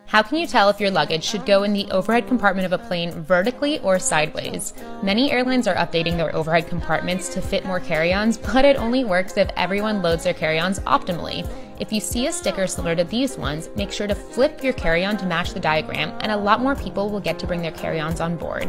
How can you tell if your luggage should go in the overhead compartment of a plane vertically or sideways? Many airlines are updating their overhead compartments to fit more carry-ons, but it only works if everyone loads their carry-ons optimally. If you see a sticker similar to these ones, make sure to flip your carry-on to match the diagram, and a lot more people will get to bring their carry-ons on board.